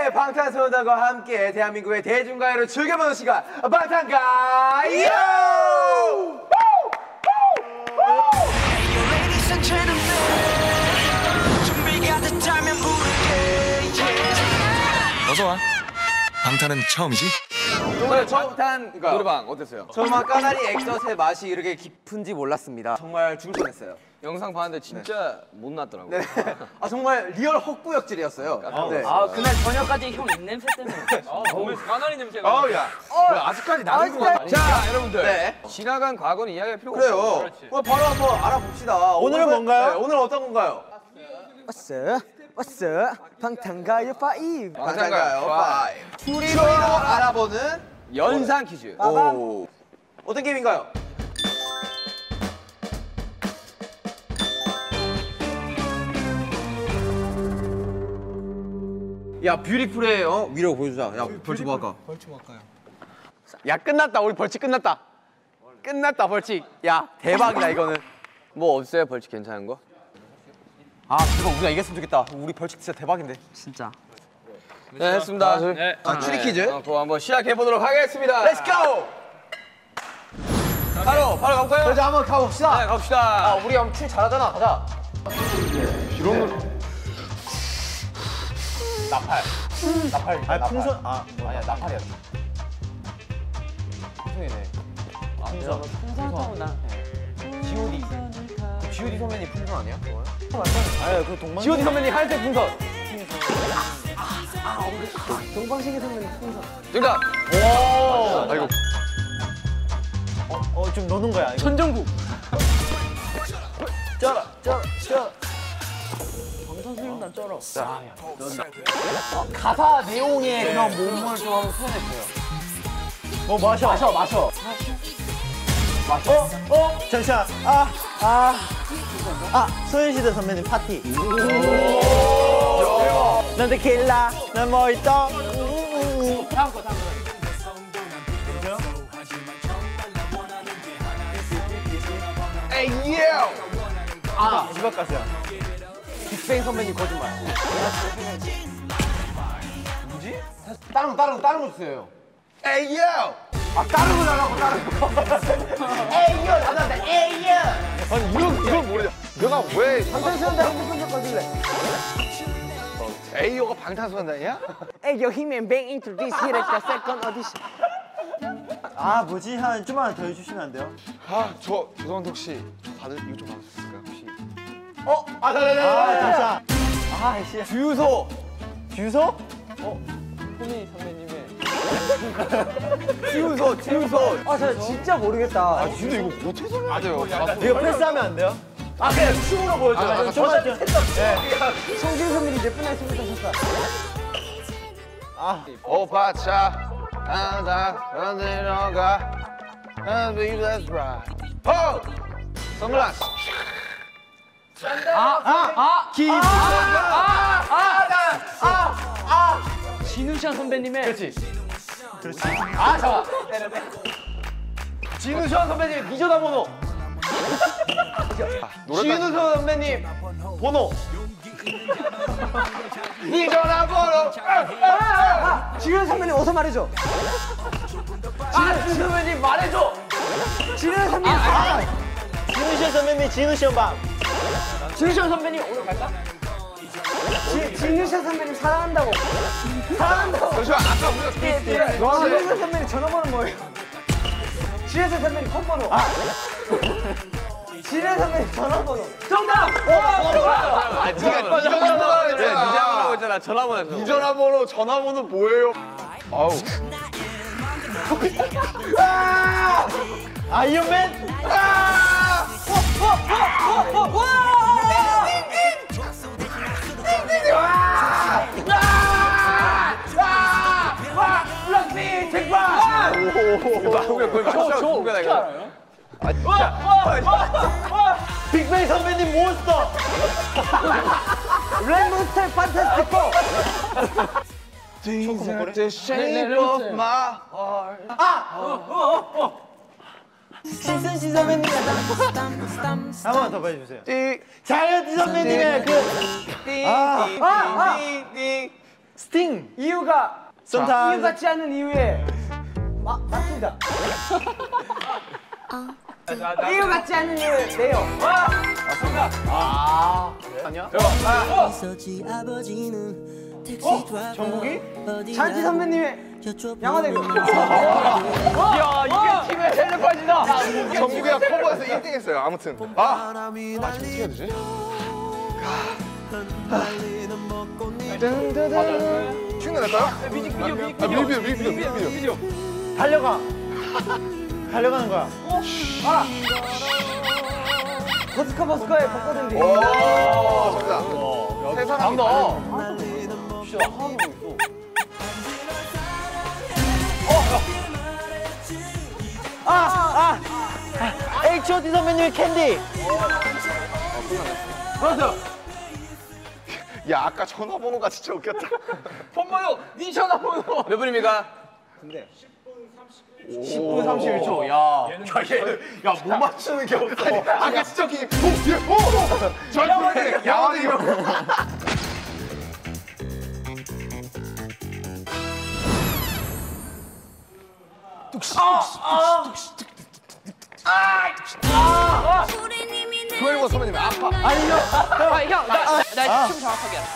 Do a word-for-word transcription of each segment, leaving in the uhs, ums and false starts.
네, 방탄소년단과 함께 대한민국의 대중가요를 즐겨보는 시간 방탄가요! 어서와. 방탄은 처음이지? 오늘 방탄 그러니까 노래방 어땠어요? 정말 까나리 액젓의 맛이 이렇게 깊은지 몰랐습니다. 정말 중독했어요. 영상 봤는데 진짜 네. 못 났더라고요. 네. 아 정말 리얼 헛구역질이었어요. 아, 네. 아 그날 저녁까지 형 입냄새 때문에. 아, 정말 까나리 냄새가. 아우 야. 어, 아직까지 나는 거 같아. 자, 여러분들. 네. 지나간 과거는 이야기할 필요가 그래요. 없어요. 그럼 바로 한번 알아봅시다. 오늘은 오늘, 뭔가요? 네, 오늘 어떤 건가요? 왔어 왔어 방탄가요 파이브 방탄가요 파이브. 추리로 알아보는 연상 퀴즈. 오. 어떤 게임인가요? 야 뷰티풀의 어? 위력 보여주자. 야 벌칙 뭐 할까? 벌칙 뭐 할까요? 야 끝났다. 우리 벌칙 끝났다. 끝났다 벌칙. 야 대박이다 이거는. 뭐 없어요? 벌칙 괜찮은 거? 아 이거 우리가 이겼으면 좋겠다. 우리 벌칙 진짜 대박인데. 진짜. 네, 했습니다. 네. 아, 추리 퀴즈? 어, 그거 한번 시작해 보도록 하겠습니다. Let's go. 바로 바로 가볼까요? 이제 한번 가봅시다. 네, 갑시다. 아 우리 한번 추리 잘하잖아. 가자. 이런 걸. 나팔. 나팔. 아 나팔. 풍선 아 아니야 나팔이야. 풍선이네. 아, 풍선. 풍선하고 나. 지오디. 지오디 선배님 풍선 아니야? 그거요? 아유 그 동방 지오디 선배님 하얀색 풍선. 동방신기 선배님 풍선. 정답. 오. 아이고. 어좀 넣는 거야. 이거. 천정국. 쩔어 쩔어 쩔어. 방탄소년단 쩔어. 가사 내용의 그런 몸을 좀 한번 표현해주세요. 뭐 마셔 마셔 마셔. 마셔. 어? 어? 잠시만 아 아 아 소녀시대 선배님 파티. 난 데킬라 난 머리떡. 다음 거 다음 거. 에이 예. 아 집 앞가세요. 빅뱅 선배님 거짓말. 뭐지? 다른 거 다른 거 다른 거 주세요. 에이 요. 아 다른 거 달라고 다른 거. 에이 요 나한테 에이 요. 아니, 이건, 이건 모르냐. 내가 왜 방탄소년단 한국 콘서트 가질래? 에이오가 방탄소년단이야? Hey yo, He-Man bang introduce here at the second audition. 아 뭐지? 한 좀만 더 해주시면 안 돼요? 아, 저, 죄송한데 혹시 저 받을, 이거 좀 받을 수 있을까요, 혹시? 어? 아 자자자. 아 잠시만. 아 씨. 주유소. 주소? 호미 선배님의. 주유소 주유소. 아 저 진짜 모르겠다. 아, 근데 이거 어떻게 설명하세요? 이거 패스하면 안 돼요? 아 그냥 춤으로 보여줘. 아, 아, 좀만 좀. 네. 성진 선배님 몇 분에 스물다섯 살. 아 오빠차, 나다, 내려가. And baby, that's right. 호! 선글라스. 진우션 선배님의. 그렇지. 그렇지. 아 잠깐. 진우션 선배님 니 전화번호. 진우션 선배님 번호. 니 전화번호. 지윤 선배님 어서 말해줘. 진우 선배님 말해줘. 지윤 선배님. 아, 진우션 선배님 진우션 방. 진우션 선배님 오늘 갈까? 지, 진우션 선배님 사랑한다고. 사랑한다고. 잠시만, 아까 우리가 와, 진우션 선배님 전화번호 뭐예요? 진우션 선배님 폰번호. 아. 진우션 선배님 전화번호. 정답. 아, 니가 니 전화번호 했잖아. 니 전화번호 했잖아. 전화번호. 니 전화번호 전화번호 뭐예요? 아우. 아이언맨. 락비 택바. 빅뱅 선배님 몬스터. 랩몬스터 판타스티코. Things are the shape of my heart. 신선 선배님. 한 번 더 보여주세요. 자이언티 선배님의 그. 아, 아, 아. 스팅. 이유가 자, 이유 같지 않은 이유에 마, 맞습니다. 이유 같지 않은 이유에 네요. 있었지 아버지는 택시 드라이버 정국이? 어디 잔치 선배님의 양화대교. 야 이게 팀의 제일 빠지다. 정국이가 커버에서 일 등 했어요. 아무튼. 아, 바람이 아, 지금 어떻게 해야 되지? 날리는 벚꽃잎 흉내 낼까요? 뮤직비디오 아, 뮤직비디오, 뮤직비디오, 뮤직비디오. 달려가. 달려가는 거야. 아. 버스커 버스커의 벚꽃 디 오, 정답. 세 사람이 아, 아, 에이치 오 티 선배님의 캔디. 맞아. 야, 아까 전화번호가 진짜 웃겼다. 본번호 네 전화번호 몇 분입니까? 십 분 삼십일 초. 야, 야, 얘, 야, 못 맞추는 게 없어. 아까 진짜 기, 오, 뒤에, 오, 저한테 야왕이요. 조일보 선배님 아파. 아니요. 아형나나춤 정확하게 알아.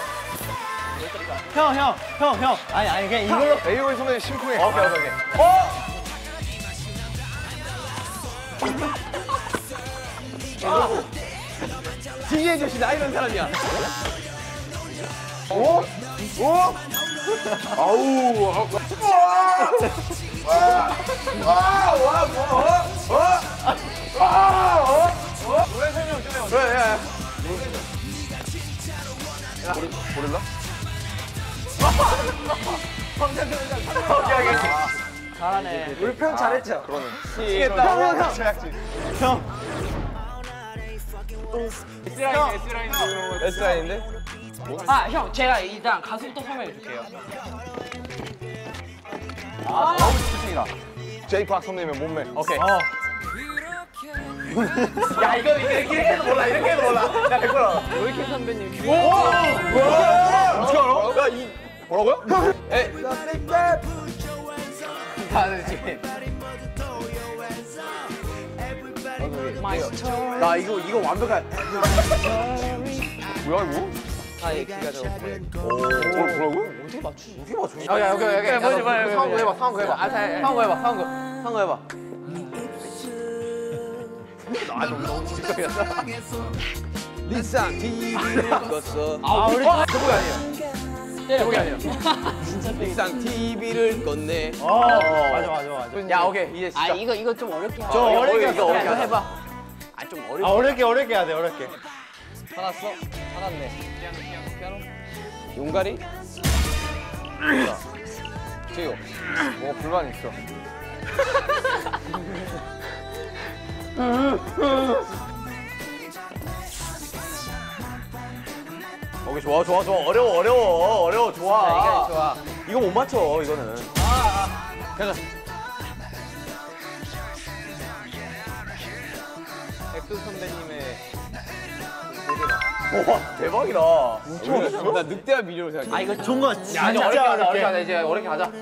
형, 형, 형, 형. 아니, 아니, 그냥 이걸로. 에이오이 선배님 심쿵해. 오케이, 오케이, 오케이. 디제이 조시 나 이런 사람이야. 오? 오? 아우. 와! 와! 와! 와! 와! 와! 와! 노래 설명 좀 해. 그래, 야. 고릴라? 잘하네. 우리 표현 잘했죠? 그러네. 미치겠다. 형, 형, 형. 제작진. 형. S라인, S라인 S라인인데? 아 형 제가 일단 가수부터 설명해 줄게요. 아, 너무 스팅이다. 제이팍 선배님의 몸매. 오케이. 어. 야, 이거 이렇게 해도 몰라. 이렇게 해도 몰라. 야, 백 번 알아. 로이킴 선배님. 오! 뭐야? 어떻게 알아? 야, 이 뭐라고요? 에 다들 지금 나 이거 이거 완벽한. 뭐야 이거? 아예 기가 좀. 오, 뭐라고? 어떻게 맞추지? 어떻게 맞추지? 오케이 오케이 오케이 먼저 봐, 상황 거 해봐. 상황 거 해봐. 아, 상황 거 해봐 상황 거 상황 거 해봐 아, 너무 너무 지적이었다. 리쌍 티비를 껐어 아 우리 제목이 아니에요 제목이 아니에요 리쌍 티비를 껐네 어, 맞아, 맞아, 맞아. 야 오케이 이제 아 진짜 이거 이거 좀 어렵게 하자. 저 어렵게 이거 어렵게 하자. 하자. 해봐 아 좀 어렵게 아, 어렵게, 어렵게 해야 돼, 어렵게. 화났어? 화났네 피아노 피아노 피아노 용가리? 제요 뭐 불만 있어. 오케이, 좋아, 좋아, 좋아. 어려워, 어려워, 어려워, 좋아. 자, 이거 좋아 이거 못 맞춰, 이거는. 가자 엑소 선배님의 와, 대박이다. 나 늑대와 미래로 생각해 아 이거 좋은 거 야, 이제 진짜 어렵게 하자, 어렵게 어렵게. 하자, 이제 어렵게 하자.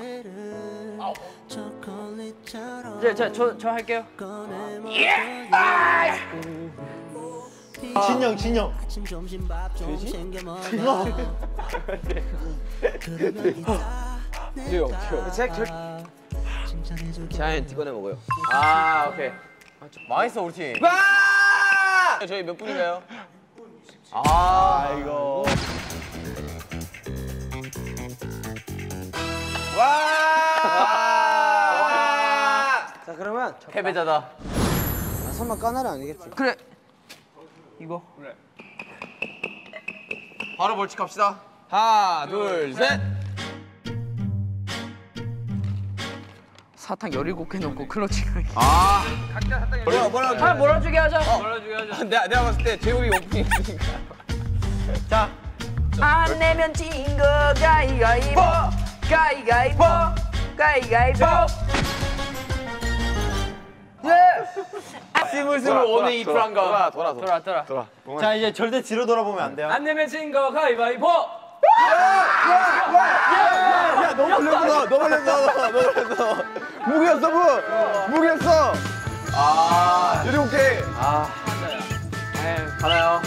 초콜릿처럼 이제 저저 저 할게요. 진영, 진영. 아침 점심밥 좀 챙겨 먹어 그러면 이따 지요, 지요. 제, 제, 칭찬해줄게 자이언트 꺼내 먹어요. 아, 오케이. 망했어, 우리 팀. 와! 저희 몇 분인가요? 아, 이거. 와! 와! 자, 그러면. 패배자다. 아, 설마 까나리 아니겠지? 그래. 이거. 바로 벌칙합시다. 하나, 둘, 셋. 사탕 열일곱 개 넣고 클러치가. 아, 뭐라 뭐라 아 몰아주게 하자. 몰아주게 하자. 내가 내가 봤을 때 제목이 오프닝이니까. 자, 안 내면 진 거 가위가위보. 가위가위보. 가위가위보. 스물스물 오늘 이 프랑가. 돌아, 돌아, 돌아. 돌아 돌아. 돌아. 자, 이제 절대 뒤로 돌아보면 안 돼요. 안 내면 진 거 가위바위보. 야, 너 걸렸어, 너 걸렸어, 너 걸렸어. 무기였어, 무. 무기였어. 아, 유리 오케이. 아, 가나요?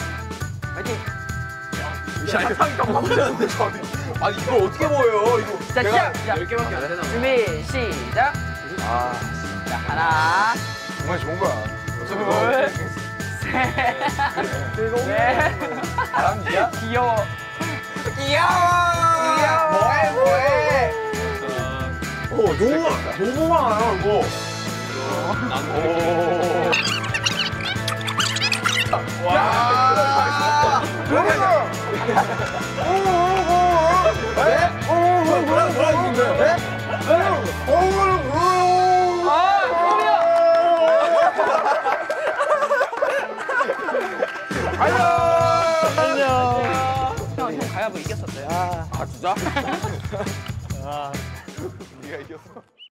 사탕이 딱 먹었는데 저는. 아니 이걸 어떻게 먹어요? 이거. 자, 시작! 시작. 열 개밖에 안 되나? 준비, 시작! 아, 자, 하나, 정말 좋은 거야. 둘, 셋, 넷, 바람쥐야? 귀여워. 귀여워. 귀여워. 뭐해, 뭐해. 오, 너무, 너무 많아요, 이거. 오. 와. 뭐야? 오, 오, 오. 네? 오, 오, 뭐라, 뭐라 했는데? 네? 오, 오, 오. 아, 소리야! 형, 형 가야부 이겼었어요. 아 진짜? 네가 이겼어.